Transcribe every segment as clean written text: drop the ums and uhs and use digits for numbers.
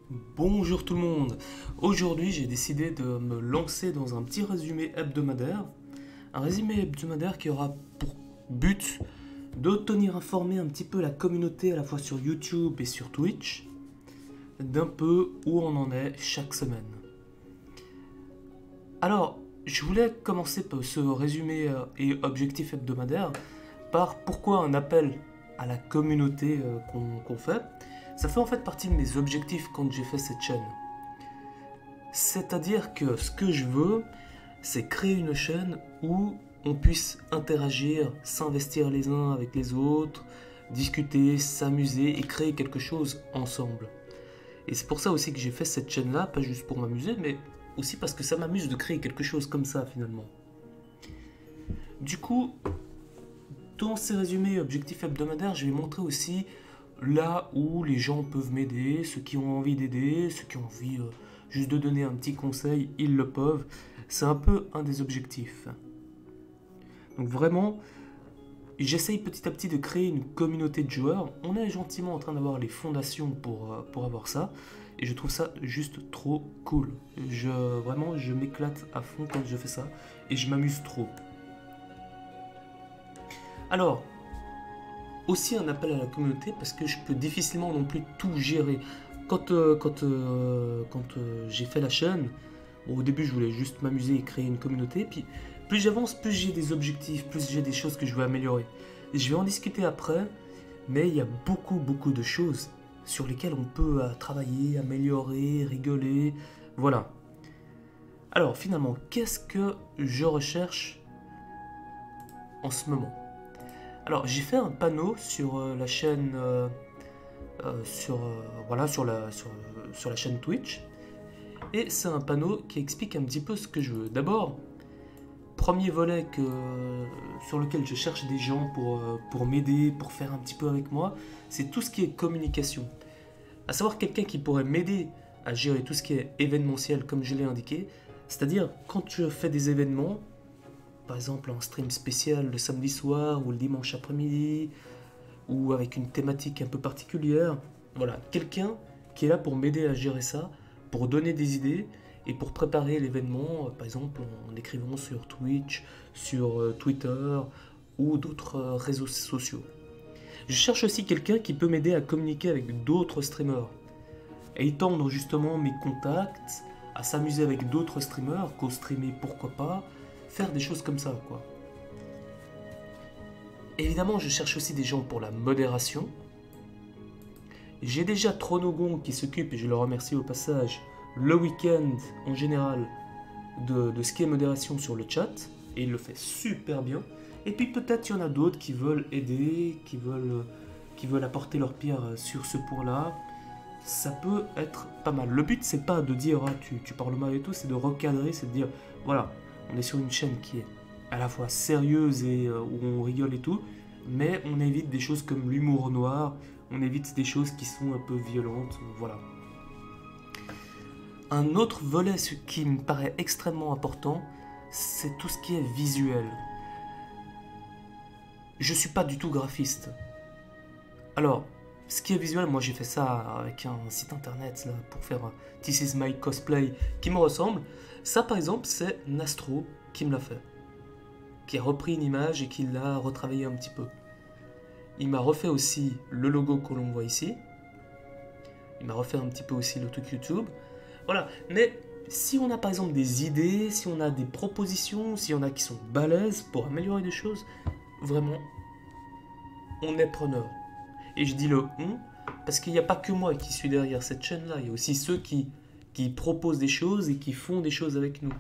Bonjour tout le monde. Aujourd'hui, j'ai décidé de me lancer dans un petit résumé hebdomadaire. Un résumé hebdomadaire qui aura pour but de tenir informé un petit peu la communauté à la fois sur YouTube et sur Twitch d'un peu où on en est chaque semaine. Alors, je voulais commencer par ce résumé et objectif hebdomadaire par pourquoi un appel à la communauté qu'on fait. Ça fait en fait partie de mes objectifs quand j'ai fait cette chaîne. C'est-à-dire que ce que je veux, c'est créer une chaîne où on puisse interagir, s'investir les uns avec les autres, discuter, s'amuser et créer quelque chose ensemble. Et c'est pour ça aussi que j'ai fait cette chaîne-là, pas juste pour m'amuser, mais aussi parce que ça m'amuse de créer quelque chose comme ça finalement. Du coup, dans ces résumés objectifs hebdomadaires, je vais montrer aussi là où les gens peuvent m'aider, ceux qui ont envie d'aider, ceux qui ont envie juste de donner un petit conseil, ils le peuvent. C'est un peu un des objectifs. Donc vraiment, j'essaye petit à petit de créer une communauté de joueurs. On est gentiment en train d'avoir les fondations pour avoir ça. Et je trouve ça juste trop cool. Vraiment, je m'éclate à fond quand je fais ça. Et je m'amuse trop. Alors, aussi un appel à la communauté parce que je peux difficilement non plus tout gérer. Quand j'ai fait la chaîne, bon, au début je voulais juste m'amuser et créer une communauté, puis plus j'avance, plus j'ai des objectifs, plus j'ai des choses que je veux améliorer. Et je vais en discuter après, mais il y a beaucoup de choses sur lesquelles on peut travailler, améliorer, rigoler, voilà. Alors finalement, qu'est-ce que je recherche en ce moment? Alors j'ai fait un panneau sur la chaîne voilà, sur la chaîne Twitch. Et c'est un panneau qui explique un petit peu ce que je veux. D'abord, premier volet sur lequel je cherche des gens pour m'aider, pour faire un petit peu avec moi, c'est tout ce qui est communication. À savoir quelqu'un qui pourrait m'aider à gérer tout ce qui est événementiel, comme je l'ai indiqué. C'est-à-dire, quand je fais des événements, par exemple un stream spécial le samedi soir ou le dimanche après-midi, ou avec une thématique un peu particulière. Voilà, quelqu'un qui est là pour m'aider à gérer ça, pour donner des idées et pour préparer l'événement, par exemple en écrivant sur Twitch, sur Twitter ou d'autres réseaux sociaux. Je cherche aussi quelqu'un qui peut m'aider à communiquer avec d'autres streamers, à étendre justement mes contacts, à s'amuser avec d'autres streamers, co-streamer pourquoi pas, faire des choses comme ça quoi. Évidemment, je cherche aussi des gens pour la modération. J'ai déjà Tronogon qui s'occupe, et je le remercie au passage, le week-end en général de ce qui est modération sur le chat, et il le fait super bien. Et puis peut-être il y en a d'autres qui veulent aider, qui veulent apporter leur pierre sur ce point-là. Ça peut être pas mal. Le but c'est pas de dire ah, tu parles mal et tout, c'est de recadrer, c'est de dire voilà, on est sur une chaîne qui est à la fois sérieuse et où on rigole et tout, mais on évite des choses comme l'humour noir, on évite des choses qui sont un peu violentes, voilà. Un autre volet ce qui me paraît extrêmement important, c'est tout ce qui est visuel. Je suis pas du tout graphiste. Alors, ce qui est visuel, moi j'ai fait ça avec un site internet là, pour faire un This is my cosplay qui me ressemble. Ça par exemple, c'est Nastro qui me l'a fait, qui a repris une image et qui l'a retravaillé un petit peu. Il m'a refait aussi le logo que l'on voit ici. Il m'a refait un petit peu aussi le truc YouTube. Voilà, mais si on a par exemple des idées, si on a des propositions, s'il y en a qui sont balèzes pour améliorer des choses, vraiment, on est preneur. Et je dis le on, parce qu'il n'y a pas que moi qui suis derrière cette chaîne-là, il y a aussi ceux qui proposent des choses et qui font des choses avec nous.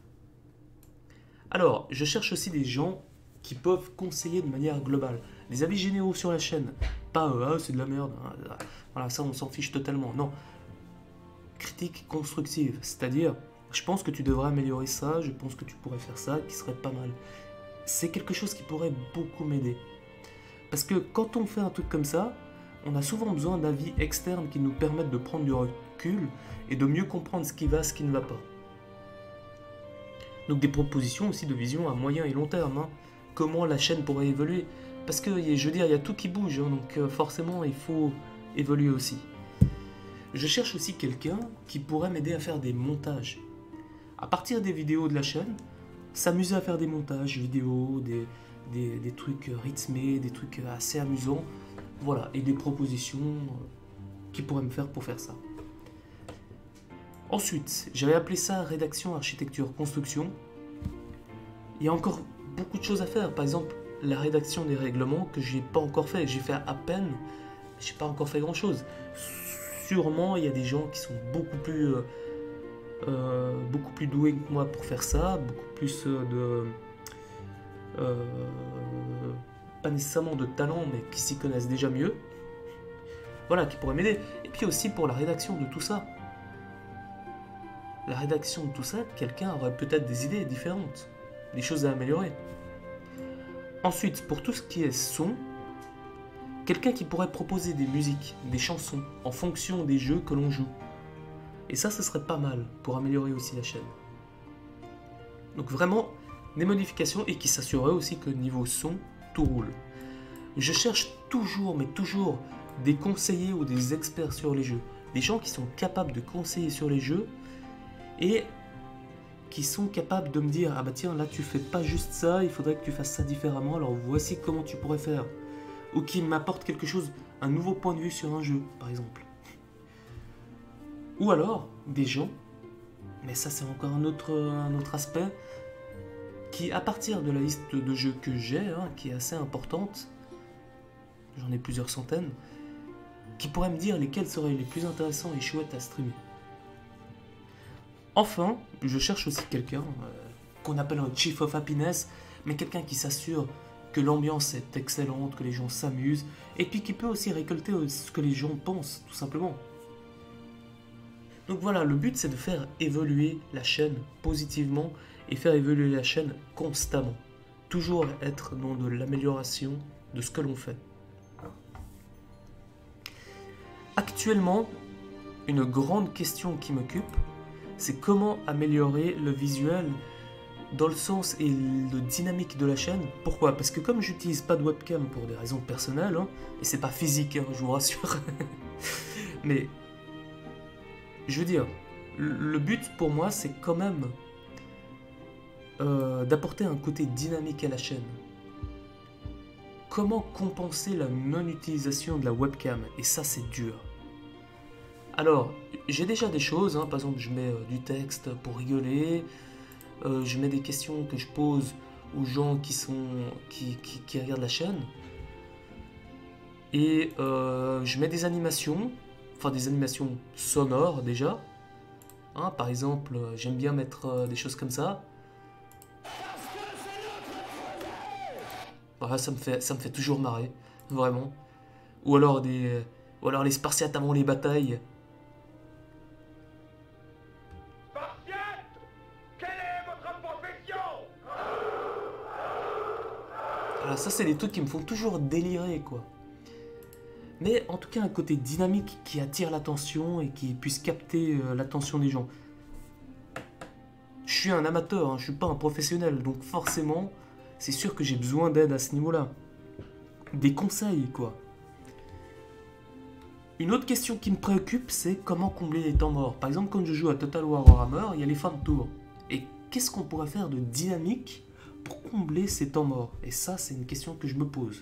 Alors, je cherche aussi des gens qui peuvent conseiller de manière globale. Des avis généraux sur la chaîne. Pas ah, c'est de la merde. Voilà, ça on s'en fiche totalement. Non. Critique constructive. C'est-à-dire, je pense que tu devrais améliorer ça, je pense que tu pourrais faire ça, qui serait pas mal. C'est quelque chose qui pourrait beaucoup m'aider. Parce que quand on fait un truc comme ça, on a souvent besoin d'avis externes qui nous permettent de prendre du recul et de mieux comprendre ce qui va, ce qui ne va pas. Donc des propositions aussi de vision à moyen et long terme. Hein. Comment la chaîne pourrait évoluer. Parce que, je veux dire, il y a tout qui bouge, hein, donc forcément, il faut évoluer aussi. je cherche aussi quelqu'un qui pourrait m'aider à faire des montages. À partir des vidéos de la chaîne, s'amuser à faire des montages vidéo, des trucs rythmés, des trucs assez amusants, voilà, et des propositions qui pourraient me faire pour faire ça. Ensuite, j'avais appelé ça rédaction, architecture, construction. Il y a encore beaucoup de choses à faire. Par exemple, la rédaction des règlements que j'ai pas encore fait. J'ai fait à peine, j'ai pas encore fait grand chose. Sûrement, il y a des gens qui sont beaucoup plus doués que moi pour faire ça, beaucoup plus pas nécessairement de talent, mais qui s'y connaissent déjà mieux. Voilà, qui pourraient m'aider. Et puis aussi pour la rédaction de tout ça. La rédaction de tout ça, quelqu'un aurait peut-être des idées différentes, des choses à améliorer. Ensuite, pour tout ce qui est son, quelqu'un qui pourrait proposer des musiques, des chansons, en fonction des jeux que l'on joue. Et ça, ce serait pas mal pour améliorer aussi la chaîne. Donc vraiment, des modifications et qui s'assurerait aussi que niveau son, tout roule. Je cherche toujours, mais toujours, des conseillers ou des experts sur les jeux. Des gens qui sont capables de conseiller sur les jeux et qui sont capables de me dire « Ah bah tiens, là tu fais pas juste ça, il faudrait que tu fasses ça différemment, alors voici comment tu pourrais faire. » Ou qui m'apportent quelque chose, un nouveau point de vue sur un jeu, par exemple. Ou alors, des gens, mais ça c'est encore un autre aspect, qui à partir de la liste de jeux que j'ai, qui est assez importante, j'en ai plusieurs centaines, qui pourraient me dire lesquels seraient les plus intéressants et chouettes à streamer. Enfin, je cherche aussi quelqu'un qu'on appelle un Chief of Happiness, mais quelqu'un qui s'assure que l'ambiance est excellente, que les gens s'amusent, et puis qui peut aussi récolter ce que les gens pensent, tout simplement. Donc voilà, le but c'est de faire évoluer la chaîne positivement et faire évoluer la chaîne constamment. Toujours être dans de l'amélioration de ce que l'on fait. Actuellement, une grande question qui m'occupe, c'est comment améliorer le visuel dans le sens et le dynamique de la chaîne. Pourquoi? Parce que comme j'utilise pas de webcam pour des raisons personnelles, et c'est pas physique, je vous rassure, mais je veux dire, le but pour moi c'est quand même d'apporter un côté dynamique à la chaîne. Comment compenser la non-utilisation de la webcam? Et ça c'est dur. Alors, j'ai déjà des choses, par exemple je mets du texte pour rigoler, je mets des questions que je pose aux gens qui regardent la chaîne, et je mets des animations, enfin des animations sonores déjà, par exemple j'aime bien mettre des choses comme ça. Voilà, ça me fait toujours marrer, vraiment. Ou alors les Spartiates avant les batailles. Voilà, ça c'est des trucs qui me font toujours délirer, quoi. Mais en tout cas un côté dynamique qui attire l'attention et qui puisse capter l'attention des gens. Je suis un amateur, je suis pas un professionnel, donc forcément, c'est sûr que j'ai besoin d'aide à ce niveau-là. Des conseils, quoi. Une autre question qui me préoccupe, c'est comment combler les temps morts. Par exemple, quand je joue à Total War Warhammer, il y a les fins de tour. Et qu'est-ce qu'on pourrait faire de dynamique pour combler ces temps morts? Et ça, c'est une question que je me pose.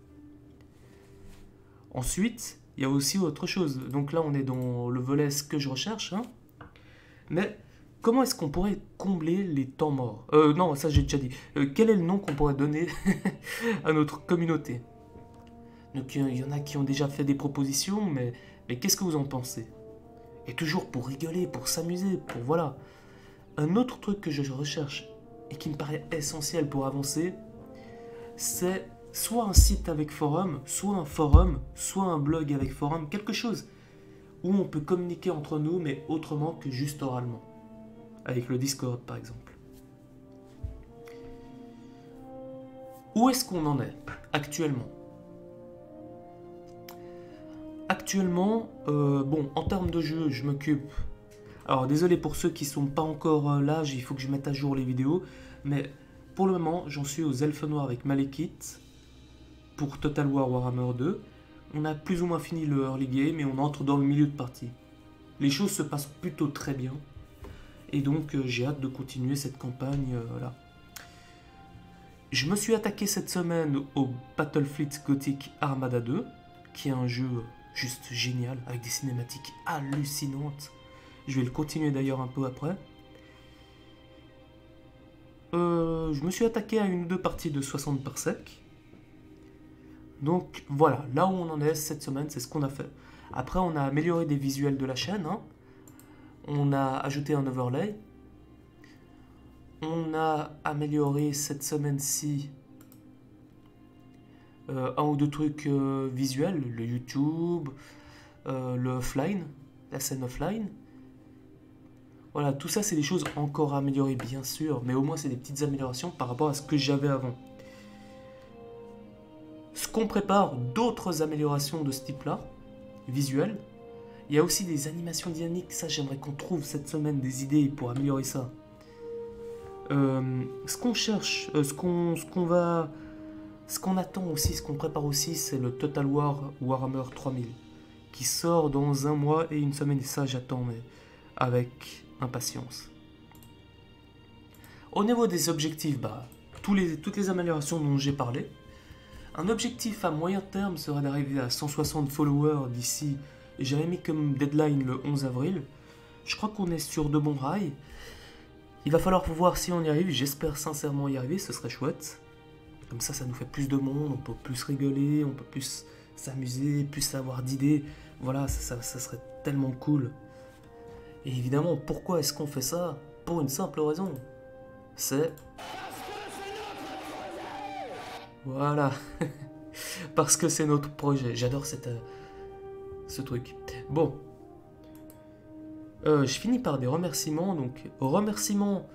Ensuite, il y a aussi autre chose. Donc là, on est dans le volet ce que je recherche. Mais comment est-ce qu'on pourrait combler les temps morts? Non, ça j'ai déjà dit. Quel est le nom qu'on pourrait donner à notre communauté? Donc il y en a qui ont déjà fait des propositions, mais qu'est-ce que vous en pensez? Et toujours pour rigoler, pour s'amuser, pour voilà. Un autre truc que je recherche et qui me paraît essentiel pour avancer, c'est soit un site avec forum, soit un forum, soit un blog avec forum, quelque chose où on peut communiquer entre nous, mais autrement que juste oralement. Avec le Discord par exemple. Où est-ce qu'on en est actuellement? Actuellement, bon, en termes de jeu, je m'occupe... Alors, désolé pour ceux qui sont pas encore là, il faut que je mette à jour les vidéos, mais pour le moment, j'en suis aux Elfes Noirs avec Malekith pour Total War Warhammer 2. On a plus ou moins fini le early game et on entre dans le milieu de partie. les choses se passent plutôt très bien. Et donc j'ai hâte de continuer cette campagne là. Je me suis attaqué cette semaine au Battlefleet Gothic Armada 2, qui est un jeu juste génial, avec des cinématiques hallucinantes. Je vais le continuer d'ailleurs un peu après. Je me suis attaqué à une ou deux parties de 60 par sec. Donc voilà, là où on en est cette semaine, c'est ce qu'on a fait. Après, on a amélioré des visuels de la chaîne. Hein. On a ajouté un overlay. On a amélioré cette semaine-ci un ou deux trucs visuels, le YouTube, le offline, la scène offline. Voilà, tout ça c'est des choses encore à améliorer bien sûr, mais au moins c'est des petites améliorations par rapport à ce que j'avais avant. Ce qu'on prépare, d'autres améliorations de ce type-là, visuelles. Il y a aussi des animations dynamiques, ça j'aimerais qu'on trouve cette semaine des idées pour améliorer ça. Ce qu'on cherche, ce qu'on attend aussi, ce qu'on prépare aussi, c'est le Total War Warhammer 3000 qui sort dans un mois et une semaine, et ça j'attends mais avec impatience. Au niveau des objectifs, toutes les améliorations dont j'ai parlé. Un objectif à moyen terme serait d'arriver à 160 followers d'ici, et j'avais mis comme deadline le 11 avril. Je crois qu'on est sur de bons rails. Il va falloir voir si on y arrive, j'espère sincèrement y arriver, ce serait chouette. Comme ça nous fait plus de monde, on peut plus rigoler, on peut plus s'amuser, plus avoir d'idées. Voilà, ça serait tellement cool. Et évidemment, pourquoi est-ce qu'on fait ça? Pour une simple raison. C'est... Voilà. Parce que c'est notre projet. J'adore ce truc. Bon. Je finis par des remerciements. Donc, remerciements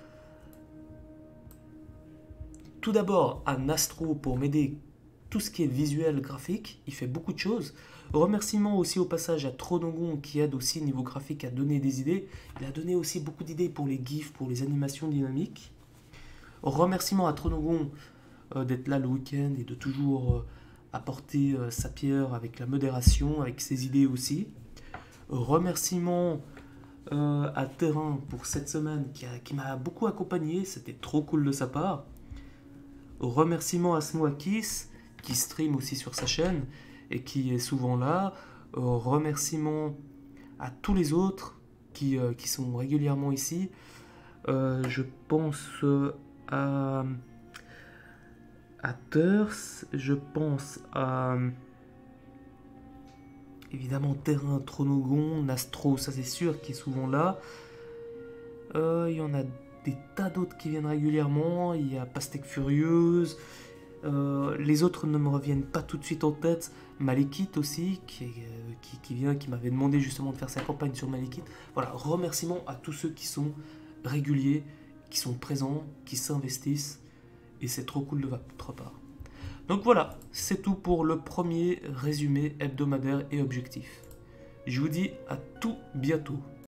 tout d'abord à Nastro pour m'aider tout ce qui est visuel, graphique. Il fait beaucoup de choses. Remerciements aussi au passage à Tronogon qui aide aussi niveau graphique à donner des idées. Il a donné aussi beaucoup d'idées pour les gifs, pour les animations dynamiques. Remerciements à Tronogon d'être là le week-end et de toujours apporter sa pierre avec la modération, avec ses idées aussi. Remerciements à Terrain pour cette semaine qui m'a beaucoup accompagné, c'était trop cool de sa part. Remerciements à Smoakis qui stream aussi sur sa chaîne et qui est souvent là. Remerciements à tous les autres qui sont régulièrement ici. Je pense à Teurs, je pense à évidemment Terrain, Tronogon, Nastro, ça c'est sûr, qui est souvent là. Il y en a des tas d'autres qui viennent régulièrement. Il y a Pastèque Furieuse. Les autres ne me reviennent pas tout de suite en tête. Malekith aussi, qui vient, qui m'avait demandé justement de faire sa campagne sur Malekith. Voilà, remerciements à tous ceux qui sont réguliers, qui sont présents, qui s'investissent. Et c'est trop cool de votre part. Donc voilà, c'est tout pour le premier résumé hebdomadaire et objectif. Je vous dis à tout bientôt.